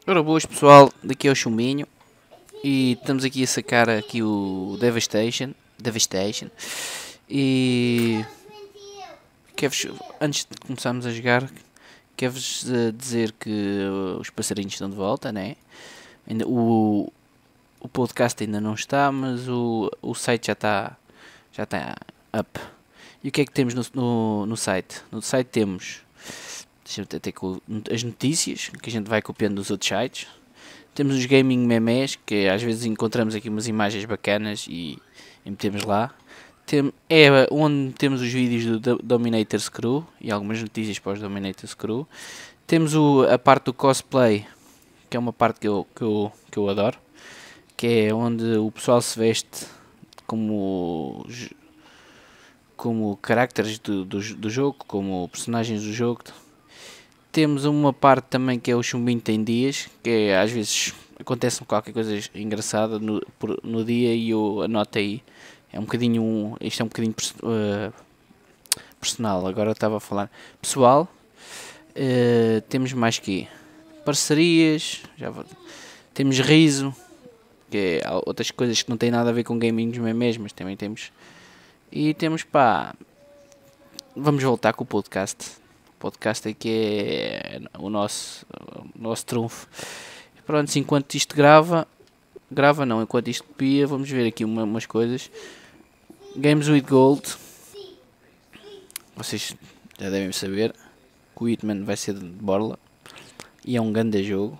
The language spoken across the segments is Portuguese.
Ora boas pessoal, daqui é o Chumbinho e estamos aqui a sacar aqui o Devastation e antes de começarmos a jogar quero-vos dizer que os passarinhos estão de volta, né? Ainda, o podcast ainda não está, mas o site já está up. E o que é que temos no site? No site temos, deixa-me até com as notícias que a gente vai copiando dos outros sites. Temos os gaming memes, que às vezes encontramos aqui umas imagens bacanas e metemos lá. É onde temos os vídeos do Dominators Crew e algumas notícias para os Dominators Crew. Temos a parte do cosplay, que é uma parte que eu adoro, que é onde o pessoal se veste como caracteres do jogo, como personagens do jogo. Temos uma parte também que é o Chumbinho tem dias, que é, às vezes acontece qualquer coisa engraçada no dia e eu anoto aí. É um bocadinho, isto é um bocadinho personal. Agora eu estava a falar pessoal. Temos mais que parcerias, temos riso, que é outras coisas que não têm nada a ver com gaming mesmo, mas também temos. E temos vamos voltar com o podcast. O podcast aqui é o nosso trunfo. Pronto, enquanto isto enquanto isto copia, vamos ver aqui umas coisas. Games with Gold. Vocês já devem saber que o Hitman vai ser de borla e é um grande jogo.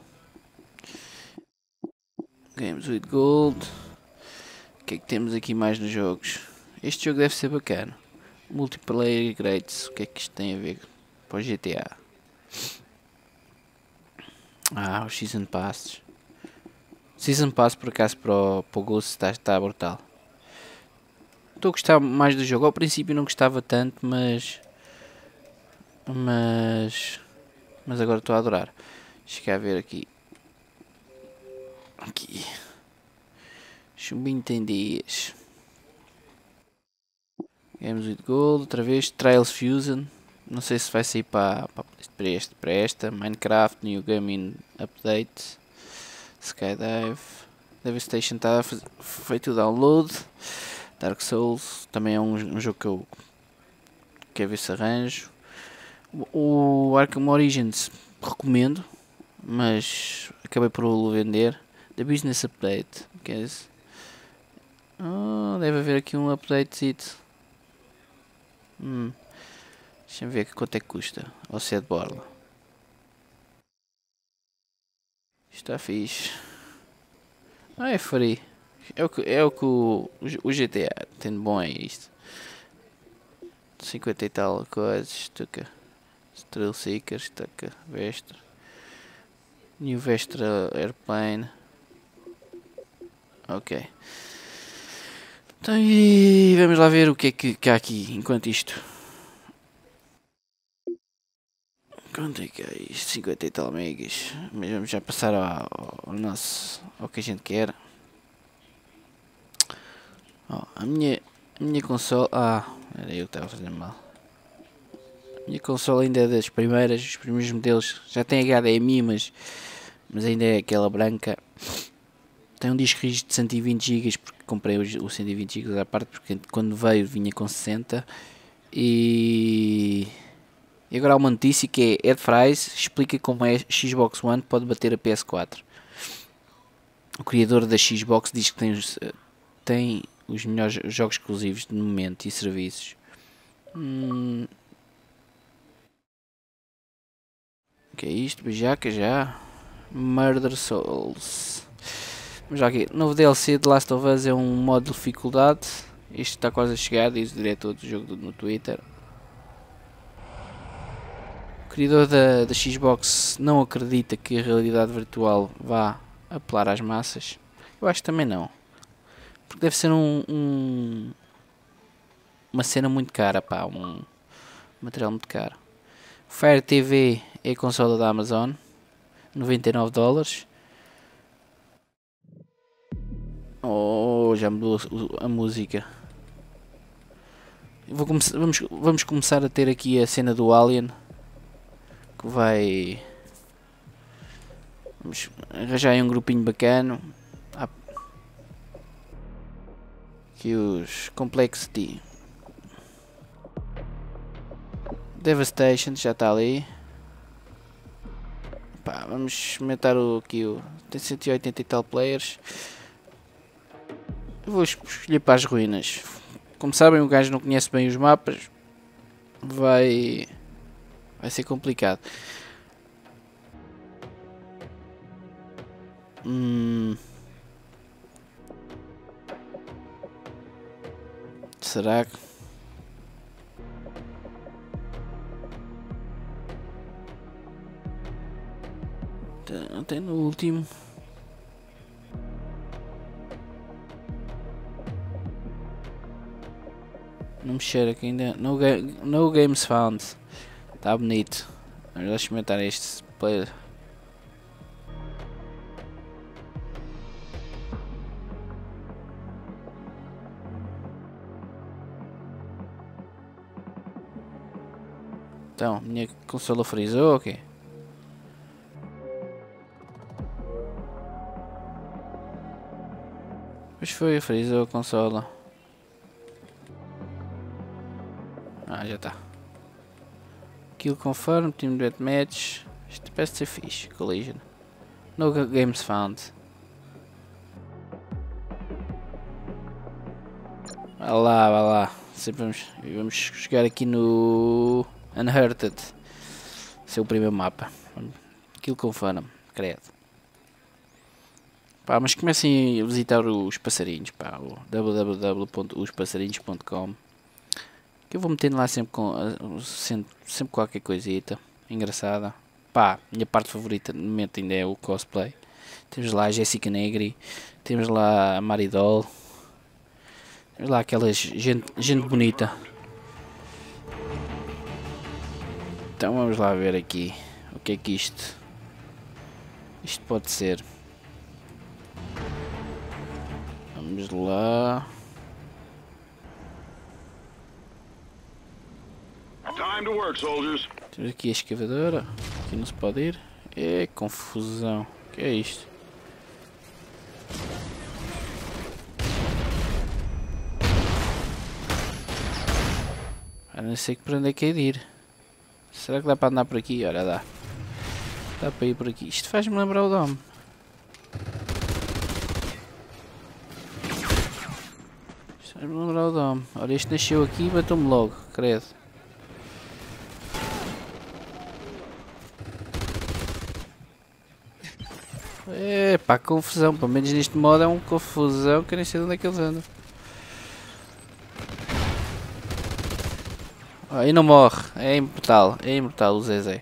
Games with Gold. O que é que temos aqui mais nos jogos? Este jogo deve ser bacana. Multiplayer Greats. O que é que isto tem a ver para o GTA? Os Season Passes. Season Pass por acaso para o Ghost está brutal. Estou a gostar mais do jogo. Ao princípio não gostava tanto, mas agora estou a adorar. Deixa eu ver aqui. Chumbinho tem dias. Games with Gold, outra vez. Trials Fusion. Não sei se vai sair para esta. Minecraft, New Gaming Update. Skydive. Devastation está feito o download. Dark Souls também é um jogo que eu quero ver se arranjo. O Arkham Origins recomendo, mas acabei por o vender. The Business Update, que é esse? Deve haver aqui um update. Deixa-me ver quanto é que custa. Ou se é de borla. Está fixe. É free. É o que o GTA tem de bom, é isto. 50 e tal coisas. Tuca. Thrill Seekers, tuca. Vestra. New Vestra Airplane. Ok. Então e vamos lá ver o que é que há aqui enquanto isto. Quanto é que é isto? 50 e tal megas. Mas vamos já passar ao que a gente quer. A minha console. Era eu que estava a fazer mal. A minha console ainda é das primeiras. Os primeiros modelos já tem HDMI, mas ainda é aquela branca. Tem um disco rígido de 120 GB porque comprei o 120 GB à parte, porque quando veio vinha com 60. E agora há uma notícia que é Ed Fries explica como a Xbox One pode bater a PS4. O criador da Xbox diz que tem os melhores jogos exclusivos de momento e serviços. O que é isto? Beijaca já. Murder Souls. Vamos já aqui. Novo DLC de Last of Us é um modo de dificuldade. Isto está quase a chegar, diz o diretor do jogo no Twitter. O criador da Xbox não acredita que a realidade virtual vá apelar às massas. Eu acho que também não. Porque deve ser uma cena muito cara, um material muito caro. Fire TV é a consola da Amazon, $99. Já mudou a música. Vamos começar a ter aqui a cena do Alien, que vai Vamos arranjar aí um grupinho bacana. Aqui os Complexity. Devastation já está ali. Pá, vamos experimentar aqui o. Tem 180 e tal players. Eu vou escolher para as ruínas. Como sabem, o gajo não conhece bem os mapas. Vai ser complicado. Será que... Até no último. Não mexer aqui ainda. No games found. Está bonito. Vamos lá experimentar este player. Então, minha consola frisou, ok? Pois foi, frisou a consola. Ah, já está. Kill confirm, team deathmatch. Isto parece ser fixe, collision. No games found. Vai lá, vai lá. Sempre vamos chegar aqui no Unhurted. Esse é o primeiro mapa. Kill confirm, credo. Pá, mas comecem a visitar os passarinhos, pá, o www.ospassarinhos.com, que eu vou metendo lá sempre sempre qualquer coisita engraçada. Pá, minha parte favorita no momento ainda é o cosplay. Temos lá a Jessica Negri, temos lá a Maridol, temos lá aquelas gente bonita. Então vamos lá ver aqui o que é que isto pode ser. Vamos lá. Time to work, soldiers. Temos aqui a escavadora. Aqui não se pode ir. É confusão. O que é isto? Eu não sei para onde é que é de ir. Será que dá para andar por aqui? Olha, dá. Dá para ir por aqui. Isto faz-me lembrar o Dome. Faz-me lembrar o Dome. Olha, este nasceu aqui e matou-me logo, credo. Epá, confusão. Pelo menos neste modo é uma confusão que eu nem sei de onde é que eles andam. Oh, e não morre. É imortal o Zezé.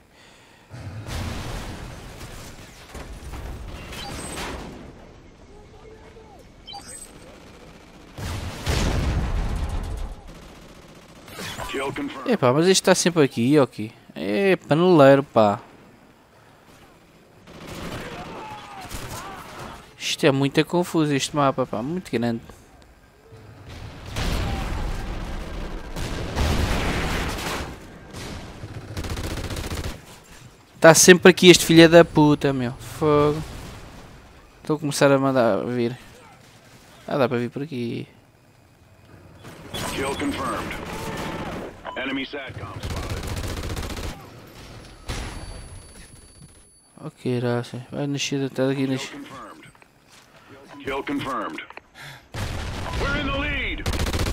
Epá, mas isto está sempre aqui, ok. É paneleiro, pá. Isto é muito confuso, este mapa, pá, muito grande. Está sempre aqui este filho da puta, meu. Fogo. Estou a começar a mandar vir. Ah, dá para vir por aqui. Kill confirmed. Enemy SATCOM spotted. Ok, raça. Vai nascer até aqui. Kill confirmed. We're in the lead.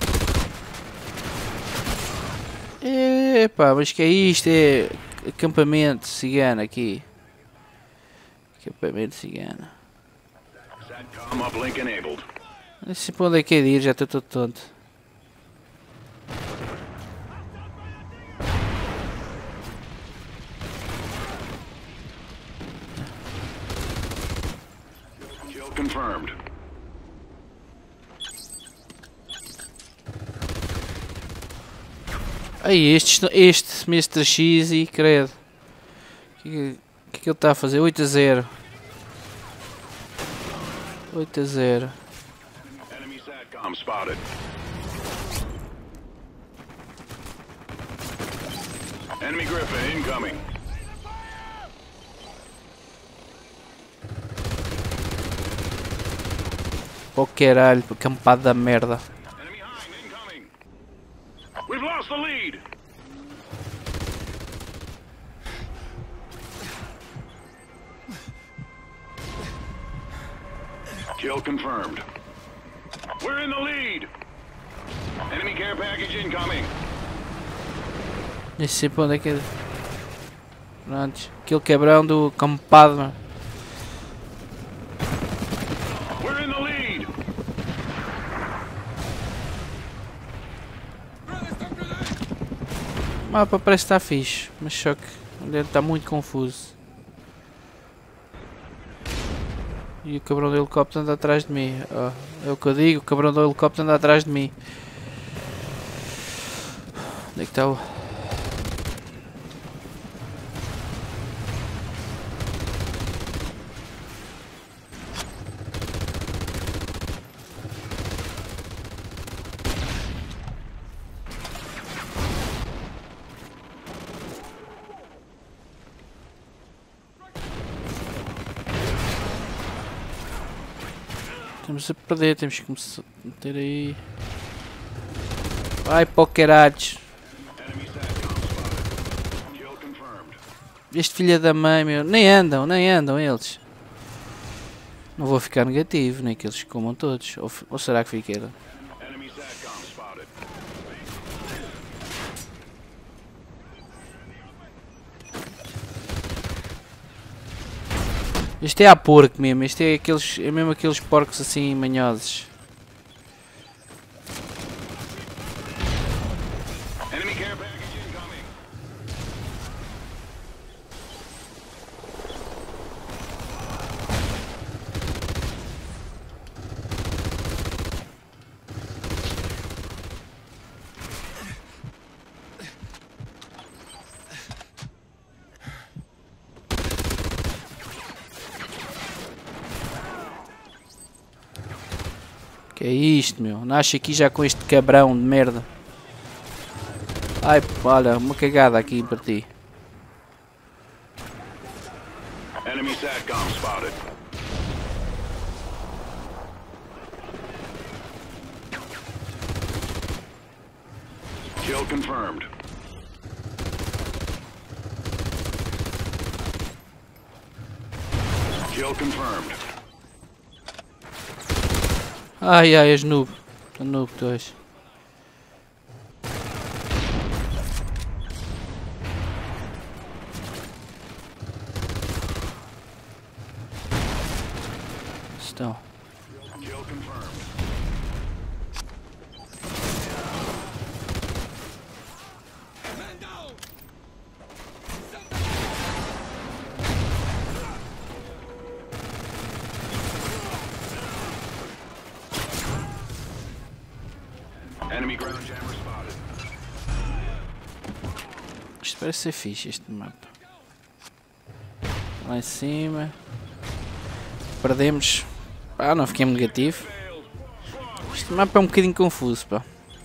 Epá, mas que é isto? É acampamento cigano aqui. Acampamento cigano. SATCOM uplink enabled. Não sei para onde é que é de ir, já estou todo tonto. Kill confirmed. Aí, este Mr. X e credo. O que é que ele está a fazer? 8-0. 8-0. Enemy SATCOM spotted. Enemy Griffin incoming. Pô caralho, acampado da merda. Enemy Hind incoming. We've lost the lead. Kill confirmed. We're in the lead. Enemy care package incoming. Nem sei para onde é que é. Pronto, aquele cabrão do acampado, mano. We're in the lead. O mapa parece que está fixe, mas só que está muito confuso. E o cabrão do helicóptero anda atrás de mim. Oh, é o que eu digo, o cabrão do helicóptero anda atrás de mim. Onde é que está o... Estamos a perder, temos que começar a meter aí. Ai, pô, caralhos. Enemy SATCOM spotted. Kill confirmed. Este filho da mãe, meu. Nem andam eles. Não vou ficar negativo, nem que eles comam todos. Ou será que fiquei? Enemy SATCOM spotted. Este é a porco mesmo, este é, aqueles, é mesmo aqueles porcos assim manhosos. Enemy care package incoming. Que é isto, meu? Nasce aqui já com este cabrão de merda. Ai, olha, uma cagada aqui para ti. Enemy SATCOM spotted. Kill confirmed. Kill confirmed. Ai, ai, és noob. Tu noob, tu és. Estão. Kill confirmed. Enemy ground jammer spotted. Isto parece ser fixe, este mapa. Lá em cima. Perdemos. Ah, não fiquei negativo. Este mapa é um bocadinho confuso, pá.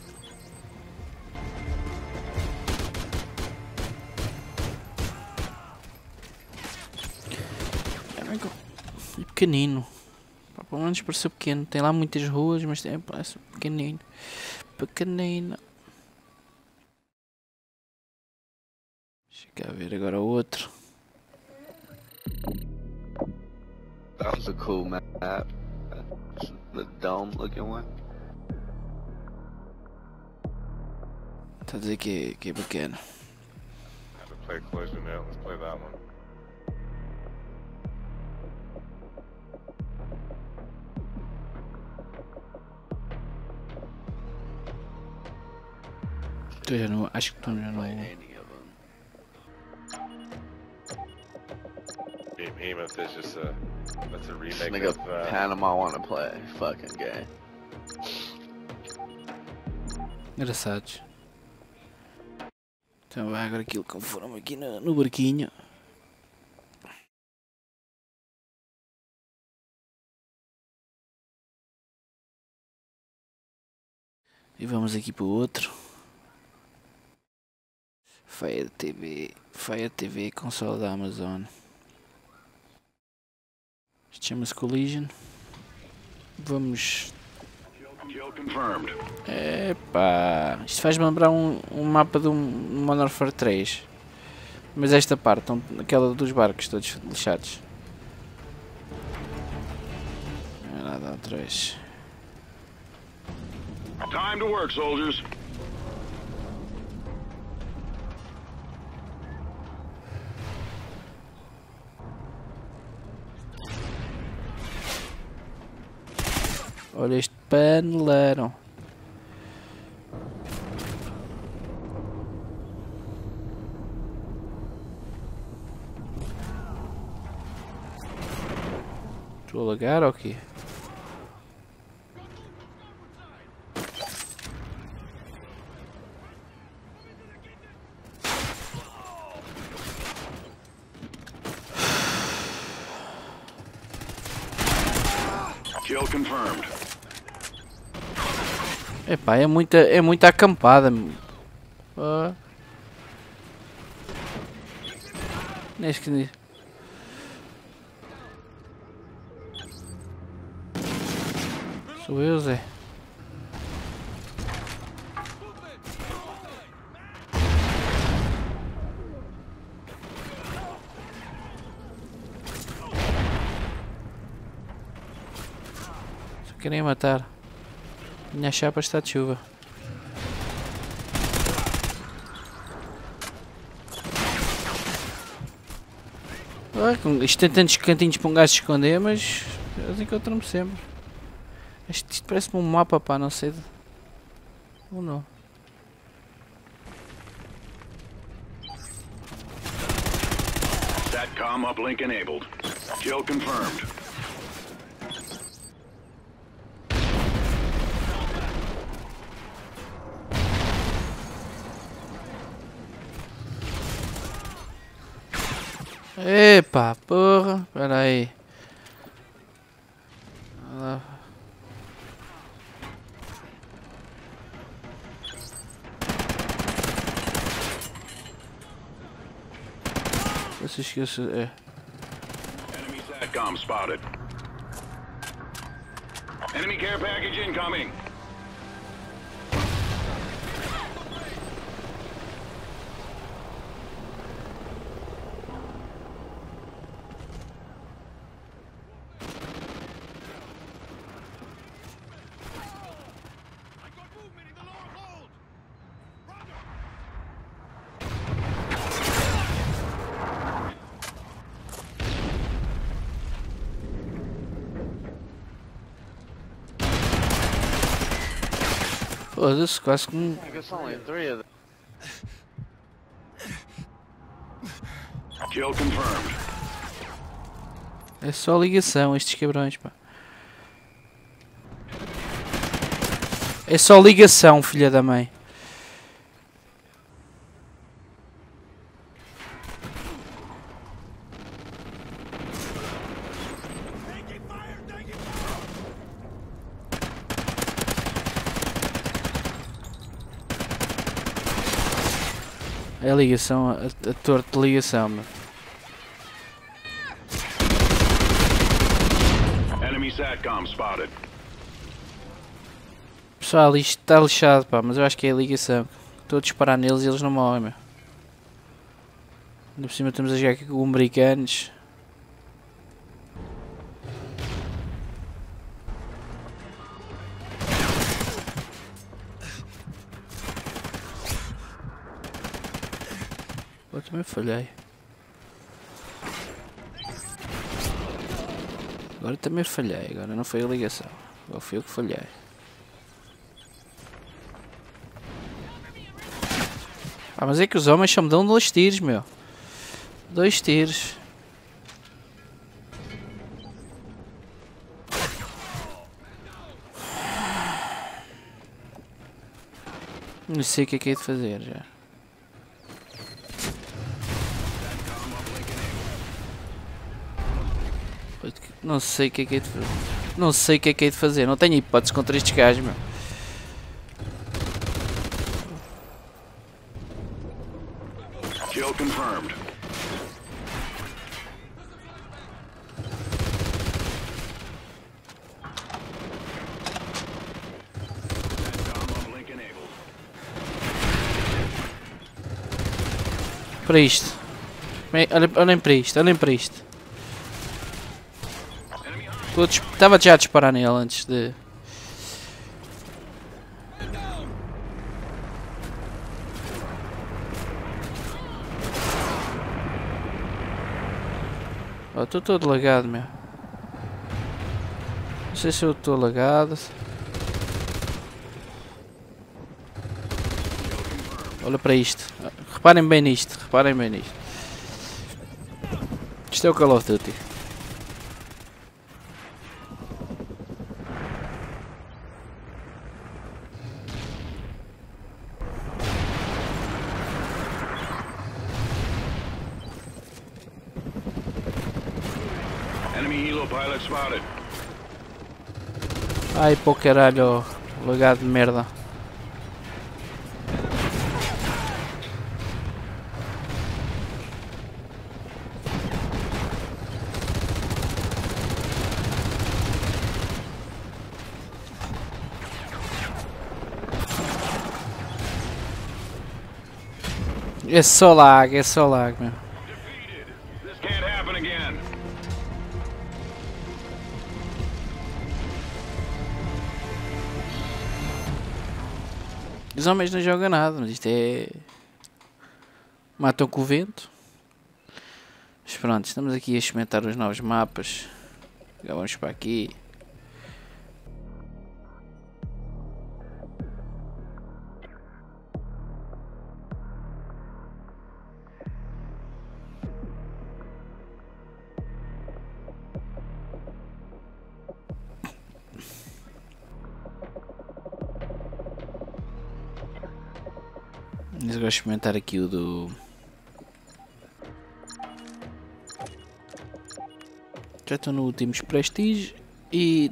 É pequenino. Pá, pelo menos pareceu pequeno. Tem lá muitas ruas, mas parece pequenino. Pequenino. Deixa cá ver agora o outro. That was a cool map. The dome looking one. Está a dizer que é bacana. Have to play Collision now. Let's play that one. Tu já não, acho que tu já não. Any of them. Behemoth is just a that's a This remake nigga of Panama wanna play fucking game. Engraçados. Então vai agora aquilo que foram aqui no barquinho. E vamos aqui para o outro. Fire TV, console da Amazon. Isto chama-se Collision. Vamos... Kill confirmed. Epá, isto faz-me lembrar um mapa de um Modern Warfare 3. Mas esta parte, aquela dos barcos todos lixados. Não é nada outra vez. Time to work, soldiers. Olha este paneleiro. Estou a lagar ou quê? Kill confirmed. Epá, é muita acampada. Ah. Neste que... Sou eu, Zé. Só querem matar. Minha chapa está de chuva. Isto tem tantos cantinhos para um gajo se esconder, mas eles encontram-me sempre. Isto parece-me um mapa, pá, não sei. Ou não. SATCOM uplink enabled. Kill confirmed. Epa, porra, espera aí. Se esquece, é. Enemy SATCOM spotted. Enemy care package incoming. Foda-se, quase que I guess only 3 of them. Kill confirmed. é só ligação estes cabrões, pá. É só ligação, filha da mãe. É a ligação, a torre de ligação, meu. Enemy SATCOM spotted. Pessoal, isto está lixado, pá, mas eu acho que é a ligação. Estou a disparar neles e eles não morrem, meu. Ainda por cima estamos a jogar aqui com americanos. Eu também falhei. Agora também falhei, agora não foi a ligação. Agora fui eu que falhei. Ah, mas é que os homens só me dão 2 tiros, meu. 2 tiros. Não sei o que é que é de fazer já. Não sei o que é que é de fazer. Não sei o que é de fazer. Não tenho hipóteses contra estes gajos, meu. Kill confirmed. para isto. Olhem para isto, olhem para isto. Estava já a disparar nele antes de... Oh, estou todo lagado, meu. Não sei se eu estou lagado. Olha para isto. Reparem bem nisto, reparem bem nisto. Isto é o Call of Duty. Enemy helo pilot spotted. Ai, pô caralho, lagado de merda. É só lag, meu. Defeated. This can't happen again. Os homens não jogam nada, mas isto é... Matam com o vento. Mas pronto, estamos aqui a experimentar os novos mapas. Já vamos para aqui. Mas eu gosto de experimentar aqui o do... Já estou no últimos Prestige e...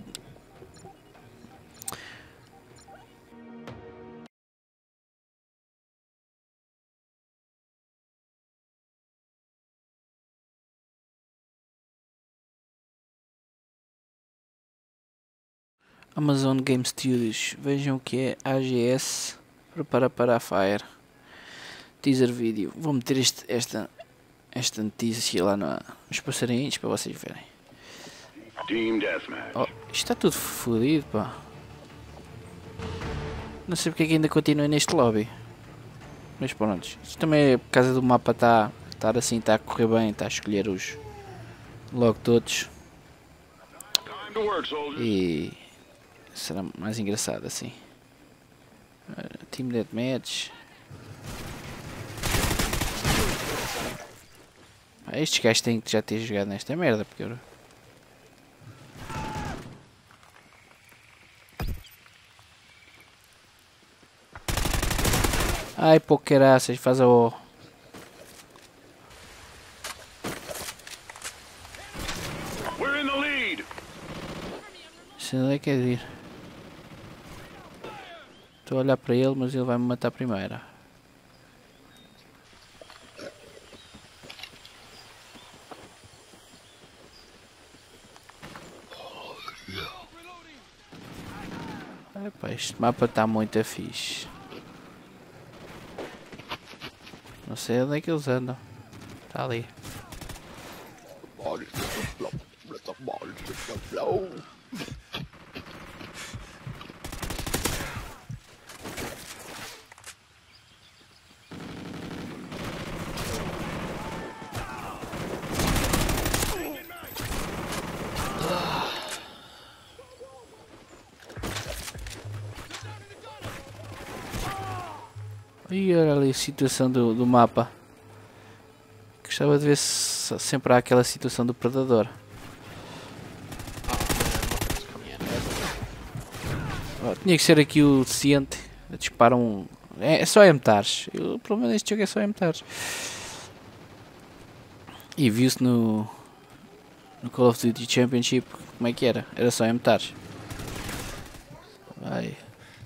Amazon Game Studios, vejam o que é AGS, prepara para a Fire. Teaser vídeo, vou meter esta notícia lá nos passarinhos para vocês verem. Team deathmatch. Oh, isto está tudo fodido, pá. Não sei porque é que ainda continua neste lobby. Mas pronto, isto também é por causa do mapa estar assim, está a correr bem, está a escolher os logo todos. Time to work, soldiers. E será mais engraçado assim. Team Deathmatch. Estes gajos têm que já ter jogado nesta merda, porque eu... Ai, pô, caraças, faz a O. We're in the lead. Se não é que é de ir. Estou a olhar para ele, mas ele vai me matar primeiro. Epá, este mapa está muito fixe. Não sei onde é que eles andam. Está ali. E olha ali a situação do mapa. Gostava de ver se sempre há aquela situação do predador. Oh, tinha que ser aqui o deficiente. Dispara um... É só MTARs. O problema deste jogo é só MTARs. E viu-se no Call of Duty Championship como é que era. Era só MTARs. Vai.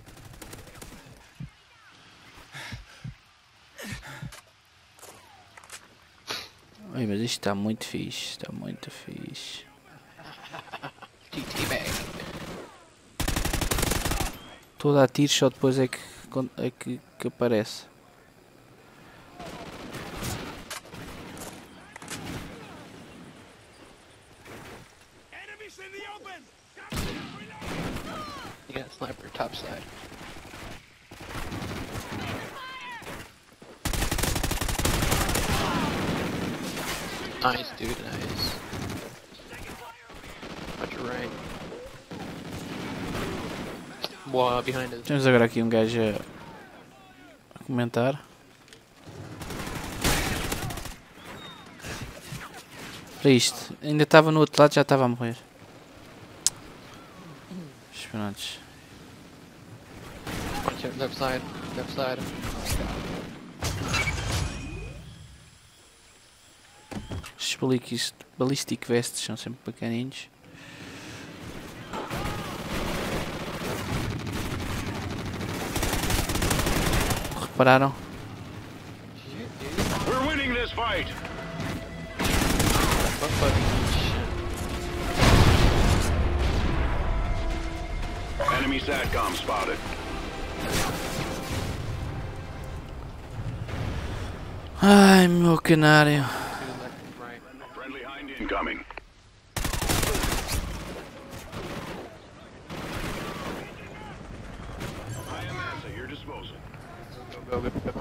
Ai, mas isto está muito fixe, está muito fixe. Estou a dar tiros, só depois é que aparece. You got a sniper top side. Nice, dude, nice. Watch your right. Boa, behind us. Temos agora aqui um gajo a comentar. Para isto, ainda estava no outro lado, já estava a morrer. Esperantes. Watch out, left side, left side. Estes ballistic vests são sempre bacaninhos. Repararam? We're winning this fight. Enemy SATCOM spotted. Ai, meu canário. Friendly Hind incoming. IMS at your disposal. Go, go, go, go.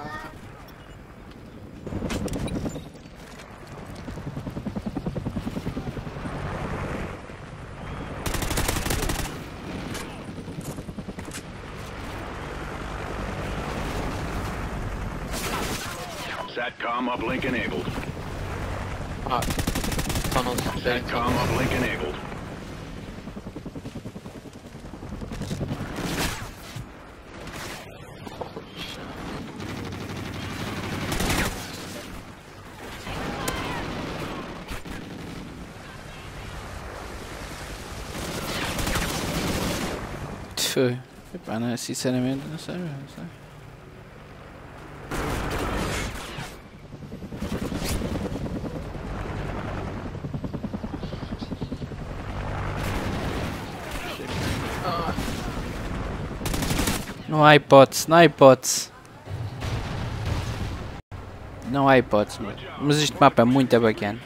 SATCOM uplink enabled. Ah, tunnels. SATCOM uplink enabled. Foi. Epá, não, sinceramente não sei, não sei. Não há hipótese, não há hipótese. Não há hipótese, mas este mapa é muito bacana.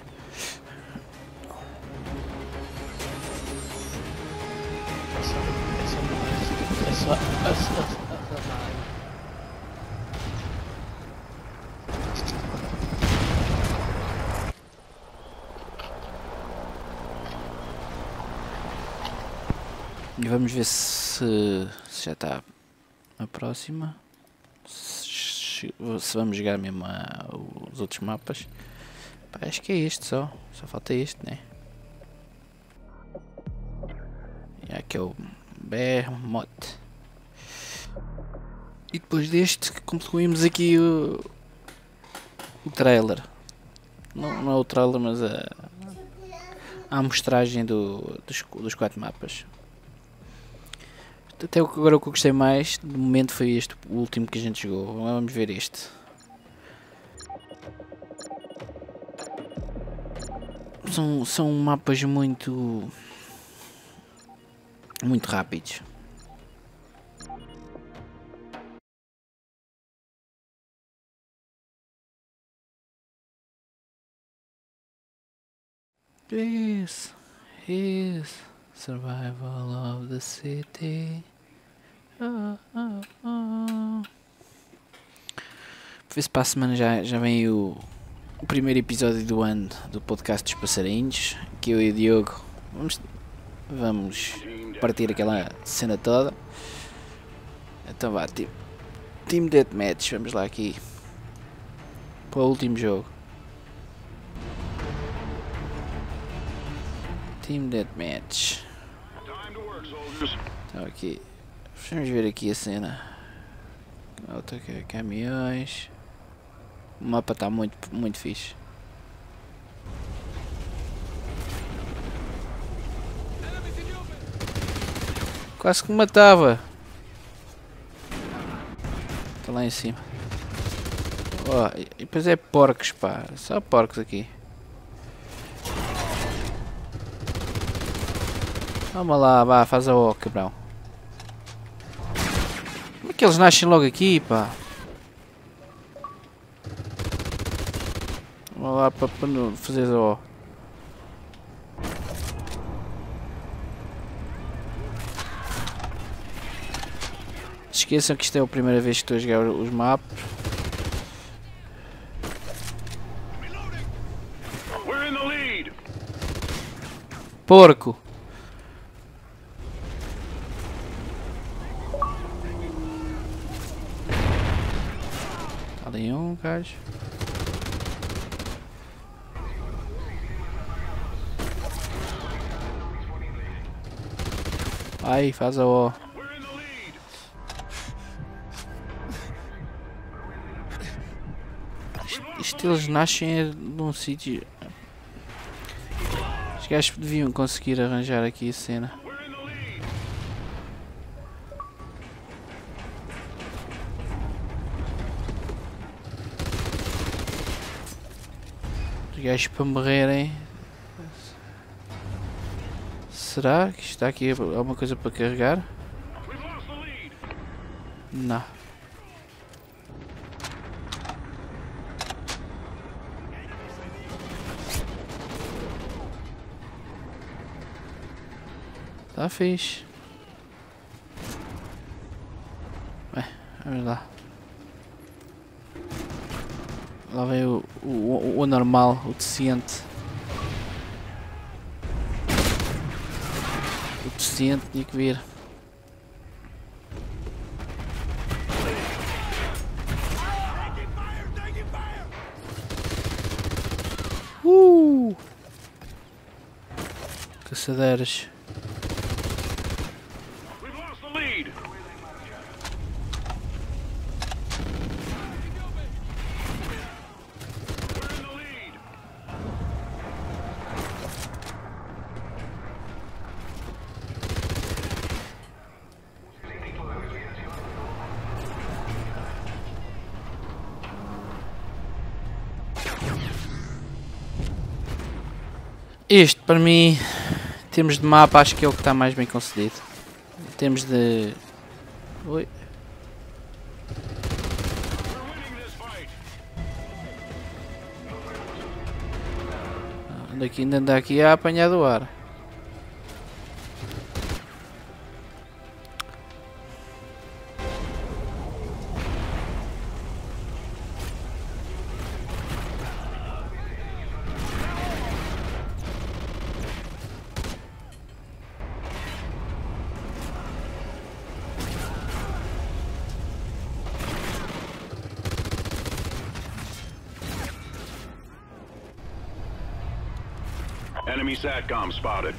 E vamos ver se já está a próxima. Se vamos jogar mesmo os outros mapas. Pá, acho que é este só. Só falta este, né? E aqui é o Behemoth. E depois deste concluímos aqui o trailer. Não é o trailer, mas a amostragem dos 4 mapas. Até agora o que eu gostei mais de momento foi este, o último que a gente jogou. Vamos ver este. São mapas muito rápidos. This is survival of the city. Ver se para a semana já vem o primeiro episódio do ano do podcast dos passarinhos. Que eu e o Diogo vamos partir aquela cena toda. Então vá, Team Deathmatch, vamos lá aqui para o último jogo. Team Deathmatch. Então aqui, vamos ver aqui a cena. Outra caminhões. O mapa está muito fixe. Quase que me matava. Está lá em cima. Oh, e depois é porcos, pá. Só porcos aqui. Vamos lá, vá, faz a O, cabrão. Como é que eles nascem logo aqui, pá? Vamos lá para fazer a O. esqueçam que isto é a primeira vez que estou a jogar os mapas. We're in the lead. Porco! Ali um gajo. Ai, faz a O. We're in the lead. Isto eles nascem num sítio. Os gajos deviam conseguir arranjar aqui a cena. We're in the lead. Os gajos para morrerem. Será que está aqui alguma coisa para carregar? We've lost the lead. Não. Tá fixe. Bem, vamos lá. Lá vem o normal, o decente. O decente tinha que vir. Caçadeiras. We've lost the lead. We're in the lead. Este para mim, em termos de mapa, acho que é o que está mais bem concedido. Em termos de. Oi. We're winning this fight. Anda aqui a apanhar do ar. Enemy SATCOM spotted.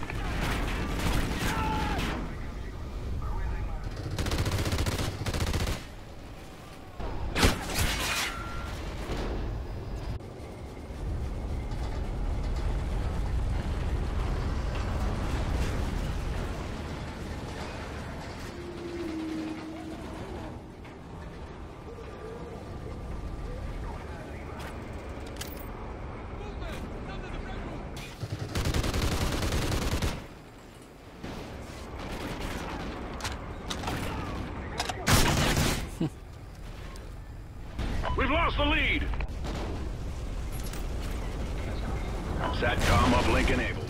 We've lost the lead. SATCOM uplink enabled.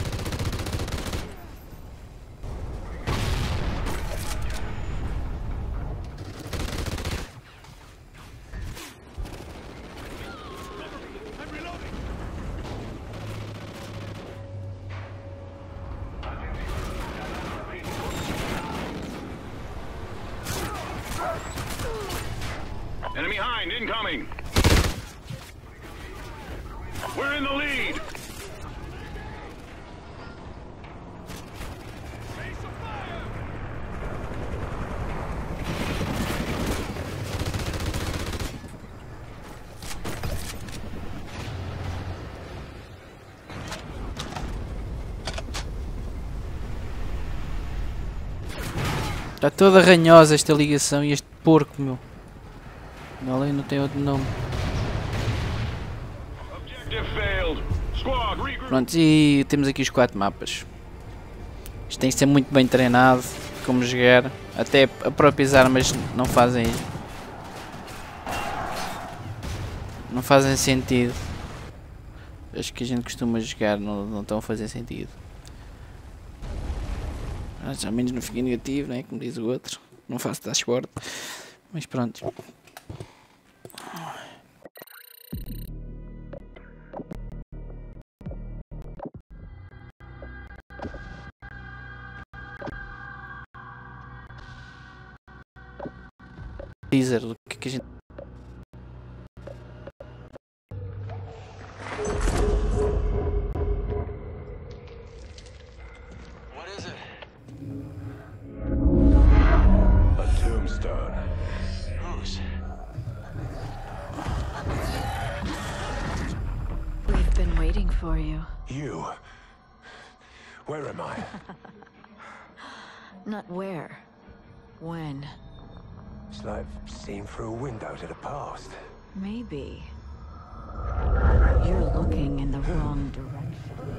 Enemy Hind incoming. We're in the lead. Está toda ranhosa esta ligação e este porco, meu. Ali não tem outro nome. Objective failed. Squad regroup. Pronto, e temos aqui os 4 mapas. Isto tem que ser muito bem treinado, como jogar. Até a próprias armas não fazem sentido. As que a gente costuma jogar não estão a fazer sentido. Mas ao menos não fica negativo, né? Como diz o outro. Não faço dashboard. Mas pronto. Teaser do que a gente. What is it? A tombstone. Whose? We've been waiting for you. You. Where am I? Not where. When. It's like seen through a window to the past. Maybe. You're looking in the wrong direction.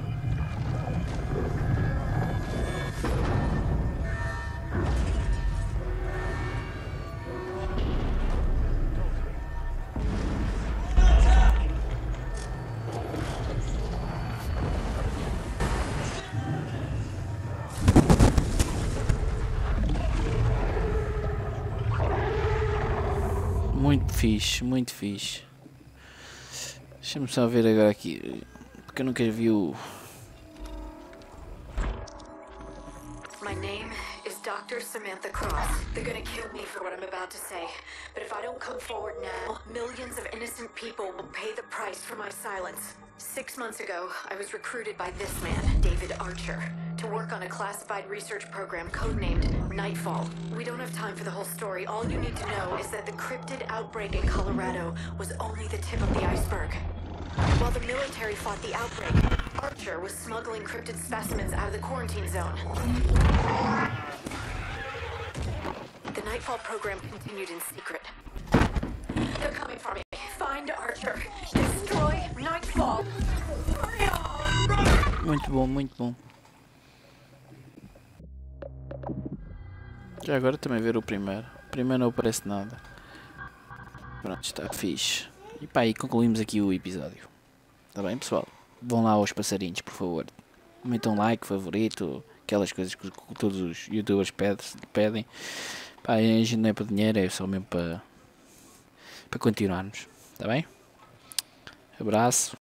Muito fixe, muito fixe. Deixa-me só ver agora aqui, porque eu nunca vi o... My name is Dr. Samantha Cross. They're gonna kill me for what I'm about to say. But if I don't come forward now, millions of innocent people will pay the price for my silence. 6 months ago, I was recruited by this man, David Archer, to work on a classified research program codenamed Nightfall. We don't have time for the whole story. All you need to know is that the cryptid outbreak in Colorado was only the tip of the iceberg. While the military fought the outbreak, Archer was smuggling cryptid specimens out of the quarantine zone. The Nightfall program continued in secret. They're coming for me. Find Archer. Destroy Nightfall. Muito bom, muito bom. Já agora também ver o primeiro. O primeiro não aparece nada. Pronto, está fixe. E pá, aí concluímos aqui o episódio. Está bem, pessoal? Vão lá aos passarinhos, por favor. Metam like, favorito, aquelas coisas que todos os youtubers pedem. Pá, a gente não é para dinheiro, é só mesmo para continuarmos. Está bem? Abraço.